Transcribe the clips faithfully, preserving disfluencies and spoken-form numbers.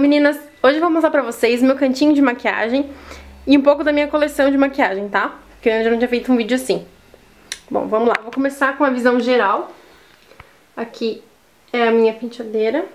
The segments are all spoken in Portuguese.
meninas, hoje eu vou mostrar pra vocês meu cantinho de maquiagem e um pouco da minha coleção de maquiagem, tá? Porque eu já não tinha feito um vídeo assim. Bom, vamos lá, vou começar com a visão geral. Aqui é a minha penteadeira.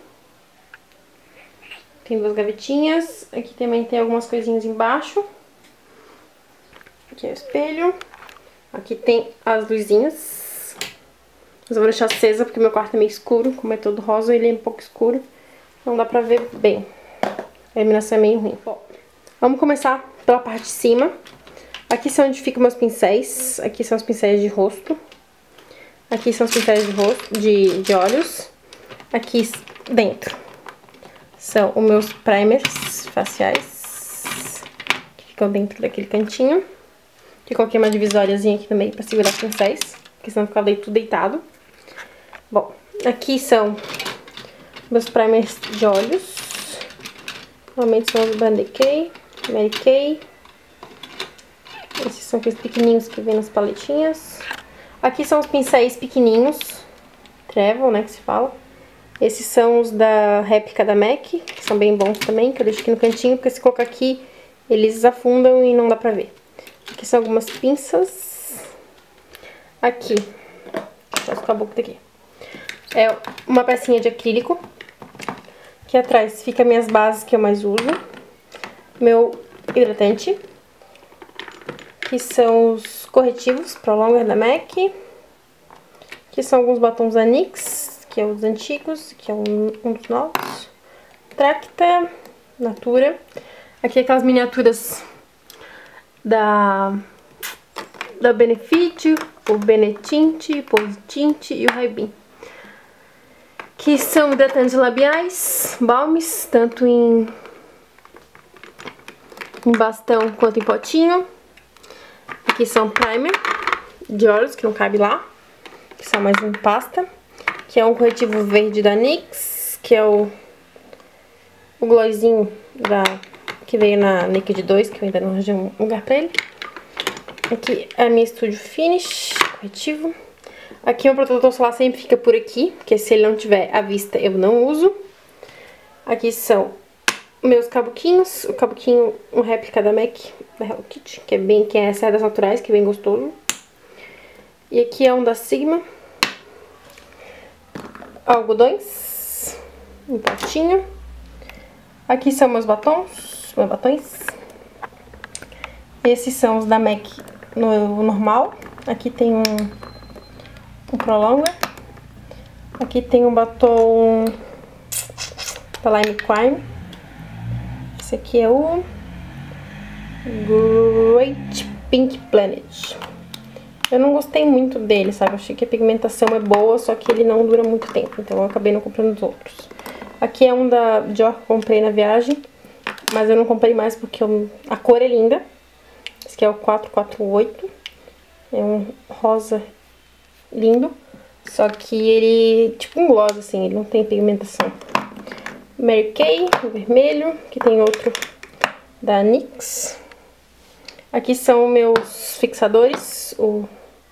Tem duas gavetinhas, aqui também tem algumas coisinhas embaixo. Aqui é o espelho. Aqui tem as luzinhas. Mas eu vou deixar acesa porque meu quarto é meio escuro, como é todo rosa, ele é um pouco escuro. Não dá pra ver bem. A iluminação é meio ruim. Bom, vamos começar pela parte de cima. Aqui são onde ficam meus pincéis. Aqui são os pincéis de rosto. Aqui são os pincéis de rosto, de, de olhos. Aqui dentro são os meus primers faciais, que ficam dentro daquele cantinho. Aqui coloquei uma divisóriazinha aqui também pra segurar os pincéis, porque senão ficava tudo deitado. Bom, aqui são meus primers de olhos. Normalmente são os Urban Decay, Mary Kay. Esses são aqueles pequenininhos que vem nas paletinhas. Aqui são os pincéis pequenininhos, Travel, né, que se fala. Esses são os da réplica da MAC, que são bem bons também, que eu deixo aqui no cantinho, porque se colocar aqui, eles afundam e não dá pra ver. Aqui são algumas pinças. Aqui, deixa eu ficar a boca daqui. É uma pecinha de acrílico. Aqui atrás fica minhas bases que eu mais uso. Meu hidratante. Aqui são os corretivos Pro Longwear da MAC. Aqui são alguns batons da NYX, que é os antigos, que é um, um dos novos. Tracta, Natura. Aqui aquelas miniaturas da, da Benefit, o Benetint, o Positint e o Ray-Ban. Aqui são hidratantes labiais, balmes, tanto em, em bastão quanto em potinho. Aqui são primer de olhos, que não cabe lá, que são mais em pasta. Que é um corretivo verde da NYX, que é o, o glossinho da, que veio na Naked dois, que eu ainda não arranjei um lugar pra ele. Aqui é a minha Studio Finish, corretivo. Aqui o protetor solar sempre fica por aqui, porque se ele não tiver à vista eu não uso. Aqui são meus cabuquinhos, o cabuquinho, um réplica da MAC, da Hello Kitty, que é bem, que é cerdas naturais, que é bem gostoso. E aqui é um da Sigma. Algodões, um potinho. Aqui são meus batons, meus batons. Esses são os da MAC no normal. Aqui tem um, um Pro Longwear. Aqui tem um batom da Lime Crime. Esse aqui é o Great Pink Planet. Eu não gostei muito dele, sabe? Eu achei que a pigmentação é boa, só que ele não dura muito tempo. Então eu acabei não comprando os outros. Aqui é um da Dior que eu comprei na viagem. Mas eu não comprei mais porque eu, a cor é linda. Esse aqui é o quatro quatro oito. É um rosa lindo. Só que ele, tipo um gloss assim, ele não tem pigmentação. Mary Kay, o vermelho. Aqui tem outro da NYX. Aqui são meus fixadores. O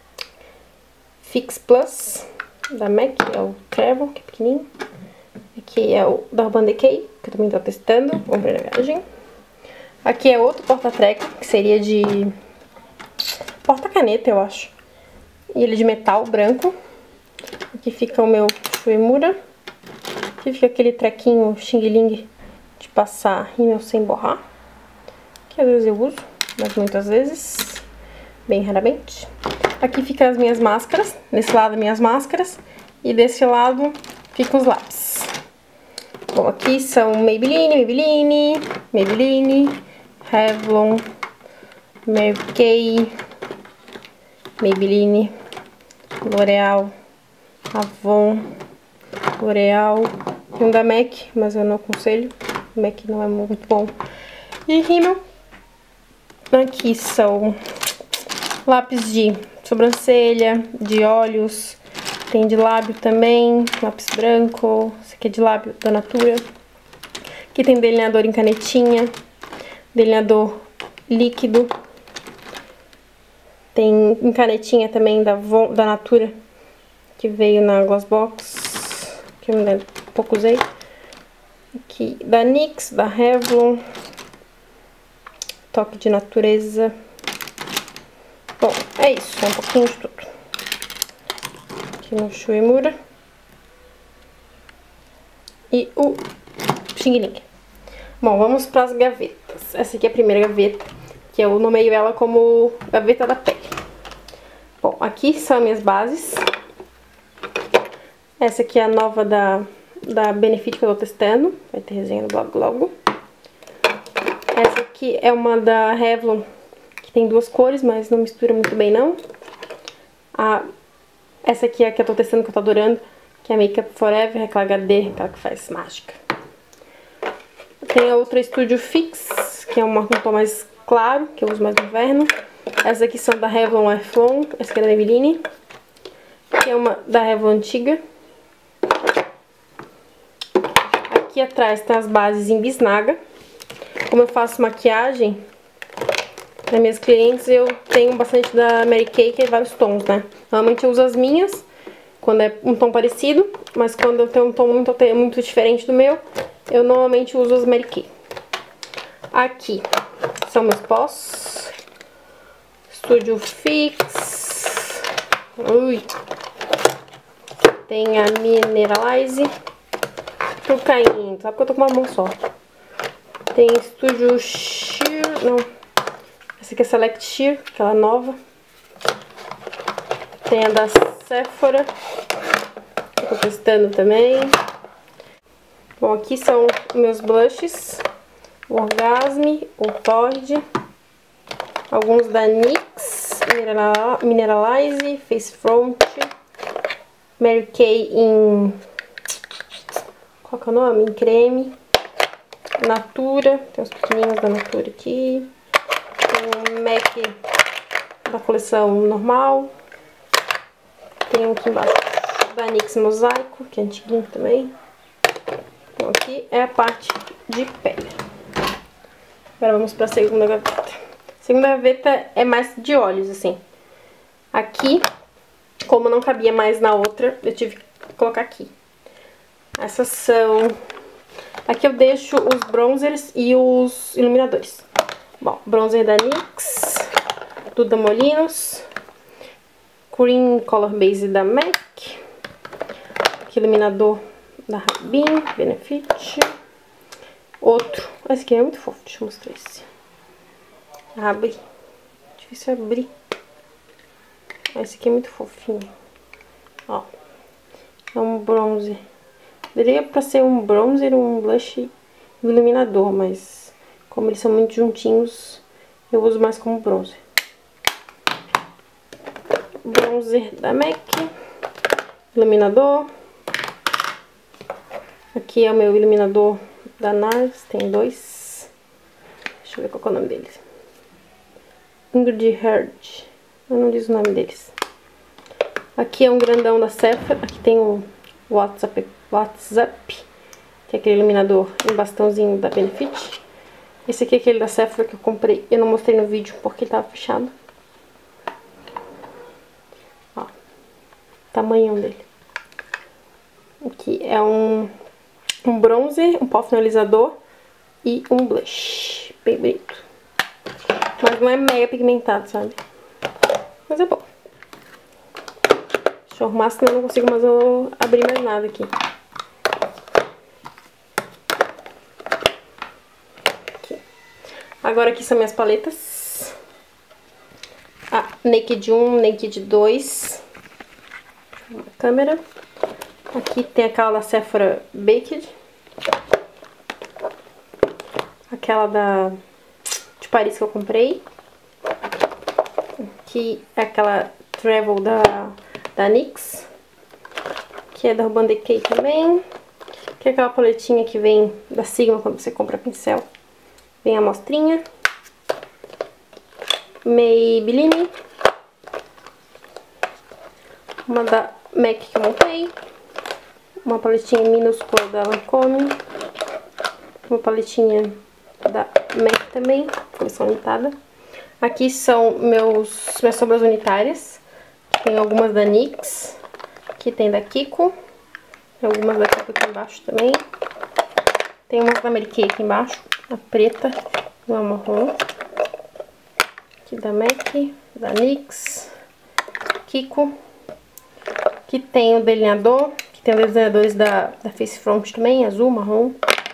Fix Plus da MAC, é o Travel, que é pequenininho. Aqui é o da Urban Decay, que eu também tô testando, comprei na viagem. Aqui é outro porta-treco, que seria de porta-caneta, eu acho. E ele é de metal branco. Aqui fica o meu Shuemura. Aqui fica aquele trequinho xing-ling de passar rímel sem borrar. Que às vezes eu uso, mas muitas vezes, bem raramente. Aqui ficam as minhas máscaras, nesse lado minhas máscaras, e desse lado ficam os lápis. Bom, aqui são Maybelline, Maybelline, Maybelline, Revlon, Mary Kay, Maybelline, L'Oreal, Avon, L'Oreal, e um da MAC, mas eu não aconselho, o MAC não é muito bom. E rímel. Aqui são lápis de sobrancelha, de olhos, tem de lábio também, lápis branco, esse aqui é de lábio da Natura. Aqui tem delineador em canetinha, delineador líquido, tem em canetinha também da, da Natura, que veio na Glossbox, que eu pouco usei. Aqui da NYX, da Revlon. Toque de natureza. Bom, é isso, um pouquinho de tudo. Aqui no Shuemura. E o Xing Ling. Bom, vamos para as gavetas. Essa aqui é a primeira gaveta, que eu nomeio ela como gaveta da pele. Bom, aqui são minhas bases. Essa aqui é a nova da, da Benefit que eu tô testando. Vai ter resenha no blog logo. Essa aqui é uma da Revlon, que tem duas cores, mas não mistura muito bem não. A, essa aqui é a que eu tô testando, que eu tô adorando, que é a Make Up Forever, aquela H D, aquela que faz mágica. Tem a outra Studio Fix, que é uma, um tom mais claro, que eu uso mais no inverno. Essas aqui são da Revlon Lifelong, essa aqui é da Maybelline. Aqui é uma da Revlon antiga. Aqui atrás tem as bases em bisnaga. Como eu faço maquiagem das minhas clientes, eu tenho bastante da Mary Kay, que é vários tons, né? Normalmente eu uso as minhas, quando é um tom parecido, mas quando eu tenho um tom muito, muito diferente do meu, eu normalmente uso as Mary Kay. Aqui são meus pós. Studio Fix. Ui. Tem a Mineralize. Tô caindo, sabe que eu tô com uma mão só. Tem Studio Sheer. Não. Essa aqui é Select Sheer, aquela nova. Tem a da Sephora, que eu tô testando também. Bom, aqui são meus blushes. O Orgasme, o Torrid. Alguns da NYX, Mineralize, Face Front, Mary Kay em... qual que é o nome? Em creme. Natura, tem uns pequenininhos da Natura aqui. Tem um MAC da coleção normal. Tem um aqui embaixo da NYX Mosaico, que é antiguinho também. Então aqui é a parte de pele. Agora vamos para a segunda gaveta. A segunda gaveta é mais de olhos, assim. Aqui, como não cabia mais na outra, eu tive que colocar aqui. Essas são... aqui eu deixo os bronzers e os iluminadores. Bom, bronzer da NYX, Duda Molinos, Cream Color Base da MAC, aqui iluminador da Rabin, Benefit, outro, esse aqui é muito fofo, deixa eu mostrar esse. Abre, difícil abrir. Esse aqui é muito fofinho, ó, é um bronzer. Daria pra ser um bronzer, um blush e um iluminador, mas como eles são muito juntinhos, eu uso mais como bronzer. Bronzer da MAC, iluminador. Aqui é o meu iluminador da NARS, tem dois. Deixa eu ver qual é o nome deles. Ingrid Herd, eu não diz o nome deles. Aqui é um grandão da Sephora, aqui tem o WhatsApp, WhatsApp, que é aquele iluminador em bastãozinho da Benefit. Esse aqui é aquele da Sephora que eu comprei, eu não mostrei no vídeo porque ele tava fechado. Ó, tamanhão dele. Aqui é um, um bronzer, um pó finalizador e um blush, bem bonito. Mas não é mega pigmentado, sabe? Mas é bom. Deixa eu arrumar, senão eu não consigo mais eu abrir mais nada aqui. aqui. Agora aqui são minhas paletas. A Naked um, Naked dois. Uma câmera. Aqui tem aquela da Sephora Baked. Aquela da de Paris que eu comprei. Aqui é aquela Travel da, da NYX. Aqui é da Urban Decay também. Aqui é aquela paletinha que vem da Sigma quando você compra pincel. Vem a amostrinha. Maybelline. Uma da MAC que eu montei. Uma paletinha minúscula da Lancôme. Uma paletinha da MAC também, coleção limitada. Aqui são meus, minhas sombras unitárias. Tem algumas da NYX. Aqui tem da Kiko. Tem algumas da Kiko aqui embaixo também. Tem uma da Mary Kay aqui embaixo, a preta, uma marrom. Aqui da MAC, da NYX, Kiko. Aqui tem o delineador, que tem os delineadores da, da Face Front também, azul, marrom.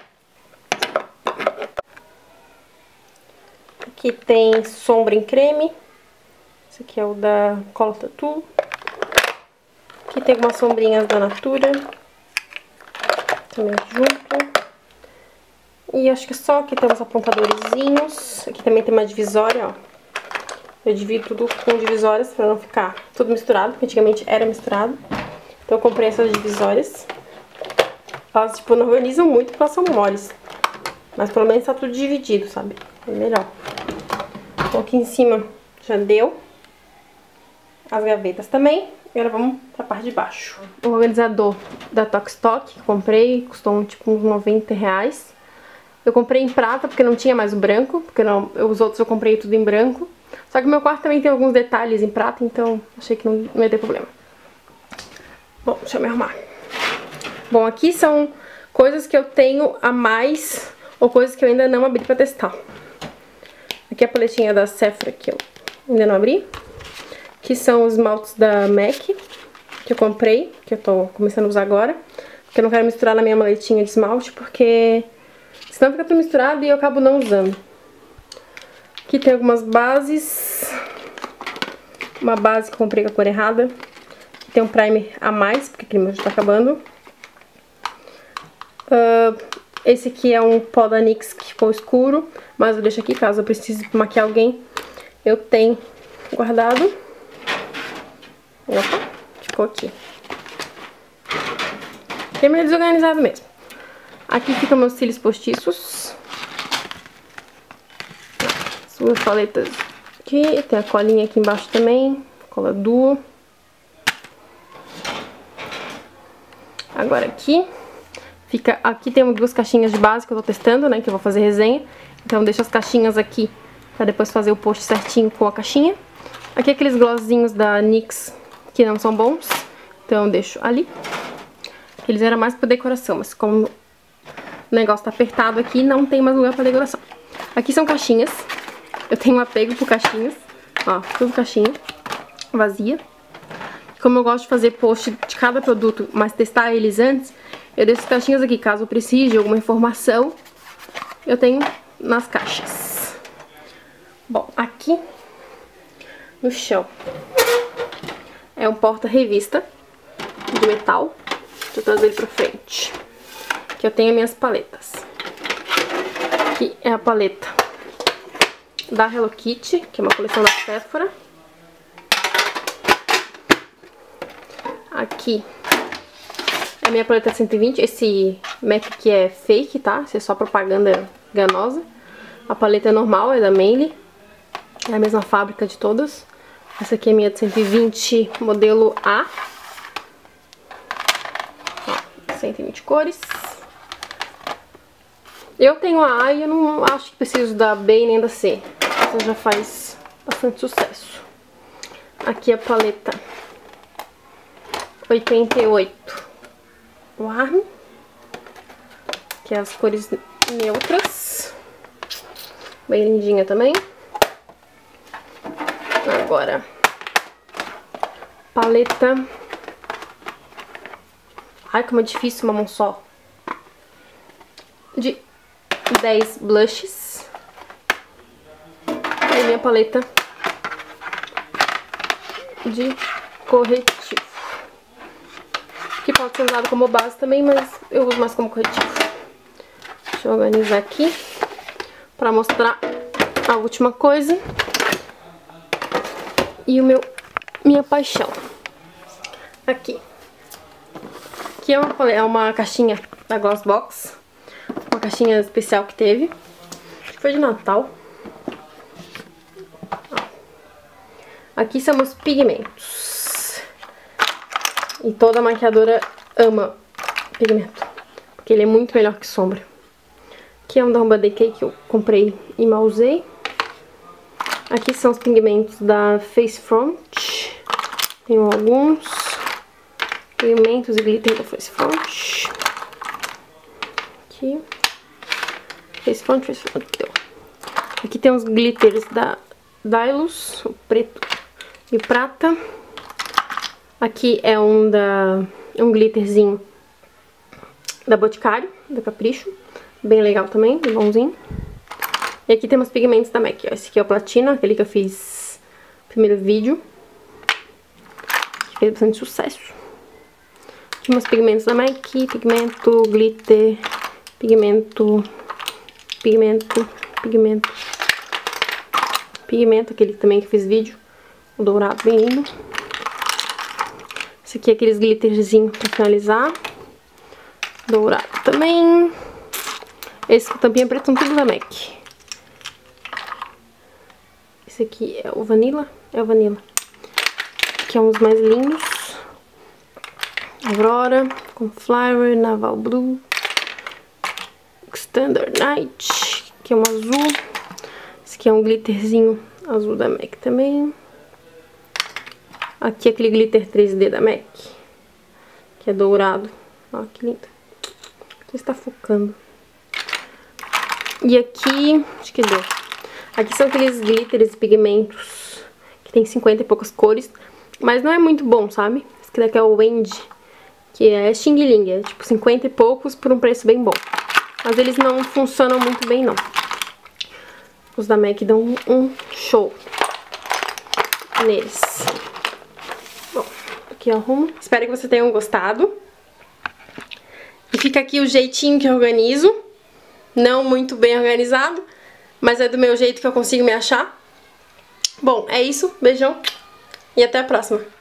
Aqui tem sombra em creme. Esse aqui é o da Color Tattoo. Aqui tem algumas sombrinhas da Natura. Também junto. E acho que é só aqui tem uns apontadorzinhos. Aqui também tem uma divisória, ó. Eu divido tudo com divisórias pra não ficar tudo misturado, porque antigamente era misturado. Então eu comprei essas divisórias. Elas, tipo, não organizam muito porque elas são moles. Mas pelo menos tá tudo dividido, sabe? É melhor. Então aqui em cima já deu. As gavetas também. Agora vamos pra parte de baixo. O organizador da Tokstok que comprei, custou tipo uns noventa reais. Eu comprei em prata porque não tinha mais o branco, porque não, os outros eu comprei tudo em branco. Só que o meu quarto também tem alguns detalhes em prata, então achei que não, não ia ter problema. Bom, deixa eu me arrumar. Bom, aqui são coisas que eu tenho a mais, ou coisas que eu ainda não abri pra testar. Aqui é a paletinha da Sephora que eu ainda não abri. Aqui são os esmaltes da MAC, que eu comprei, que eu tô começando a usar agora. Porque eu não quero misturar na minha maletinha de esmalte, porque senão fica tudo misturado e eu acabo não usando. Aqui tem algumas bases. Uma base que eu comprei com a cor errada. Aqui tem um primer a mais, porque aquele meu já tá acabando. Uh, esse aqui é um pó da NYX que ficou escuro, mas eu deixo aqui caso eu precise maquiar alguém. Eu tenho guardado. Opa, ficou aqui. Fiquei meio desorganizado mesmo. Aqui ficam meus cílios postiços. As minhas paletas aqui. Tem a colinha aqui embaixo também. Cola duo. Agora aqui. Fica, aqui tem duas caixinhas de base que eu tô testando, né? Que eu vou fazer resenha. Então deixo as caixinhas aqui pra depois fazer o post certinho com a caixinha. Aqui aqueles glossinhos da NYX que não são bons. Então eu deixo ali. Eles eram mais pra decoração, mas como o negócio tá apertado aqui, não tem mais lugar pra decoração. Aqui são caixinhas. Eu tenho um apego por caixinhas. Ó, tudo caixinha vazia. Como eu gosto de fazer post de cada produto, mas testar eles antes, eu deixo as caixinhas aqui, caso eu precise de alguma informação, eu tenho nas caixas. Bom, aqui no chão é um porta-revista de metal. Deixa eu trazer ele pra frente. Aqui eu tenho as minhas paletas. Aqui é a paleta da Hello Kitty, que é uma coleção da Sephora. Aqui é a minha paleta cento e vinte. Esse MAC aqui é fake, tá? Isso é só propaganda enganosa. A paleta é normal, é da Manly. É a mesma fábrica de todas. Essa aqui é minha de cento e vinte, modelo A. Ó, cento e vinte cores. Eu tenho a A e eu não acho que preciso da B nem da C. Essa já faz bastante sucesso. Aqui a paleta oitenta e oito Warm, que é as cores neutras, bem lindinha também. Agora, paleta, ai como é difícil uma mão só, de dez blushes. E minha paleta de corretivo, que pode ser usado como base também, mas eu uso mais como corretivo. Deixa eu organizar aqui pra mostrar a última coisa. E o meu, minha paixão. Aqui. Aqui é uma, é uma caixinha da Glossbox. Uma caixinha especial que teve. Acho que foi de Natal. Aqui são os pigmentos. E toda maquiadora ama pigmento, porque ele é muito melhor que sombra. Aqui é um da Urban Decay que eu comprei e mal usei. Aqui são os pigmentos da Face Front. Tenho alguns. Pigmentos e glitter da Face Front. Aqui. Face front, face front, deu. Aqui tem uns glitters da Dylos, o preto e prata. Aqui é um da um glitterzinho da Boticário, da Capricho. Bem legal também, bem bonzinho. E aqui temos pigmentos da MAC. Esse aqui é o Platina, aquele que eu fiz no primeiro vídeo. Que fez bastante sucesso. Aqui umas pigmentos da MAC, pigmento, glitter, pigmento, pigmento, pigmento, pigmento, aquele também que eu fiz vídeo. O dourado bem lindo. Esse aqui é aqueles glitterzinhos pra finalizar. Dourado também. Esse com tampinha preta são tudo da MAC. Esse aqui é o Vanilla. É o Vanilla. Aqui é um dos mais lindos. Aurora, com Flower, Naval Blue. Standard Night, que é um azul. Esse aqui é um glitterzinho azul da MAC também. Aqui é aquele glitter três D da MAC, que é dourado. Ó, que lindo. Não sei se tá focando. E aqui, acho que deu. Aqui são aqueles glitters e pigmentos que tem cinquenta e poucas cores, mas não é muito bom, sabe? Esse daqui é o Wendy, que é Xing Ling, é tipo cinquenta e poucos por um preço bem bom. Mas eles não funcionam muito bem, não. Os da MAC dão um show neles. Bom, aqui eu arrumo. Espero que vocês tenham gostado. E fica aqui o jeitinho que eu organizo. Não muito bem organizado, mas é do meu jeito que eu consigo me achar. Bom, é isso. Beijão e até a próxima.